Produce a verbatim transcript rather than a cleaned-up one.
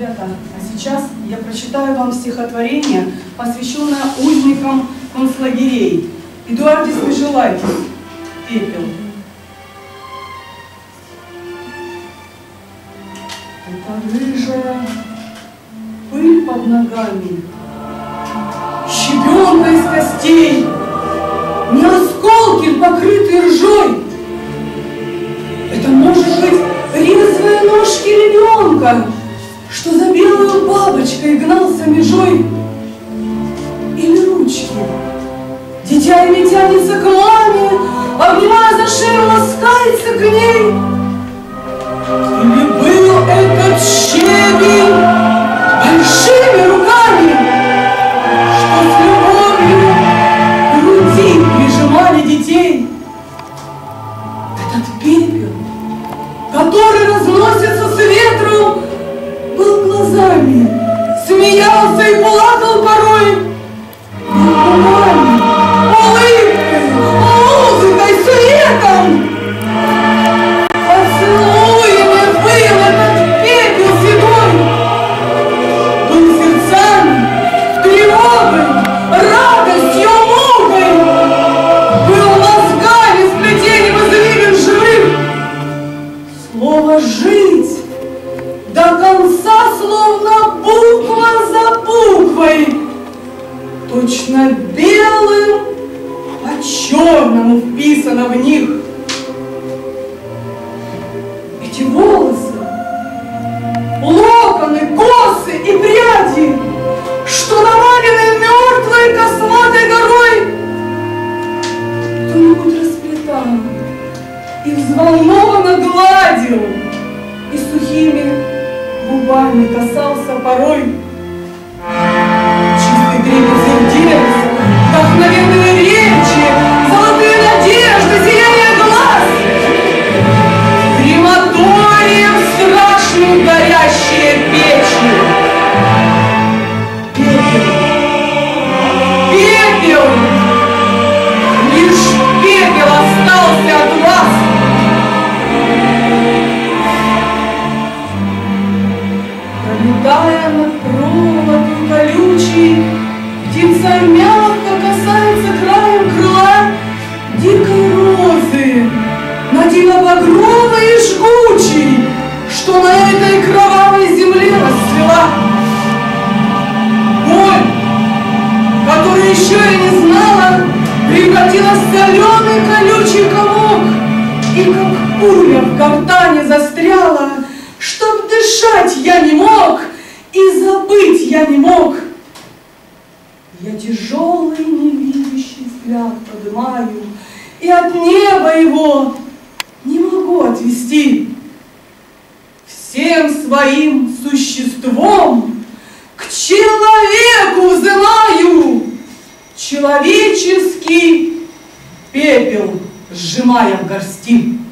Ребята, а сейчас я прочитаю вам стихотворение, посвященное узникам концлагерей. Эдуарде Свежелайтис «Пепел». Это рыжая пыль под ногами, щебенка из костей, не осколки, покрытые ржой. Это может быть резвые ножки ребенка, что за белую бабочкой гнался межой. Или ручки, дитя ими тянется к маме, обнимая за шею, ласкается к ней. Или был этот щебень большими руками, что с любовью к груди прижимали детей. Этот пепел, который разносится с ветром, был глазами, смеялся и плакал порой, был губами, улыбкой, музыкой, светом. Поцелуями был этот пепел седой, был сердцами, тревогой, радостью, мукой, был мозгами, сплетением извилин живых. Слово «жить» до конца, словно буква за буквой, точно белым по черному вписано в них. Эти волосы, локоны, косы и пряди, что навалены мертвой косматой горой, кто-нибудь расплетал и взволнованно гладил, и сухими губами касался порой. Чистый трепет сердец, вдохновенные речи, золотые надежды, сияние глаз, крематорием страшных горящие печи. Пепел, пепел, лишь пепел остался от вас. Пролетая над проводом колючей, птица мягко касается краем крыла дикой розы, надиво-багровой и жгучей, что на этой кровавой земле расцвела. Боль, которую еще я не знала, превратилась в соленый колючий комок, и как пуля в гортани застряла. Чтоб дышать я не мог, и забыть я не мог. Я тяжелый невидящий взгляд поднимаю, и от неба его не могу отвести. Всем своим существом к человеку взываю, человеческий пепел сжимая в горсти.